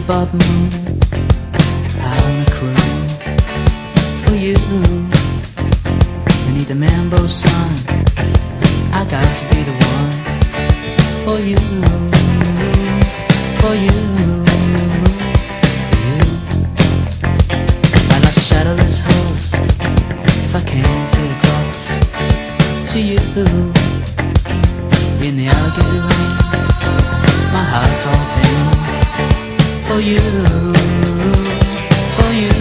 bebop moon, I wanna croon for you. Beneath the mambo sun, I got to be the one for you, for you, for you. I'd like a shadowless horse if I can't get across to you. In the alligator rain, my heart's all pain for you, for you.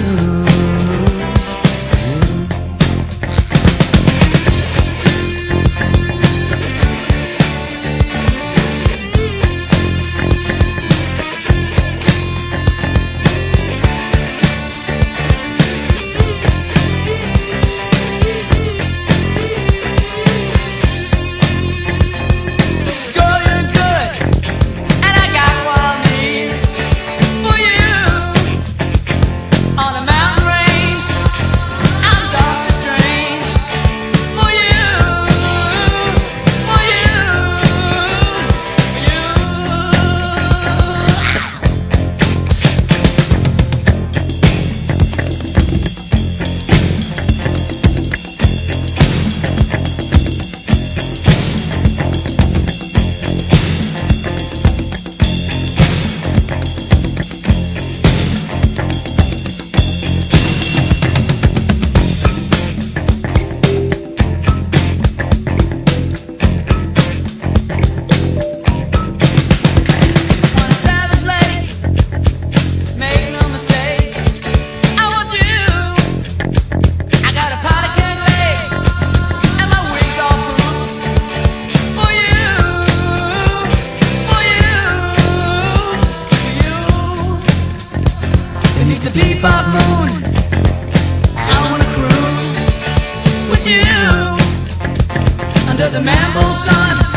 Beneath the bebop moon, I wanna croon with you. Under the mambo sun,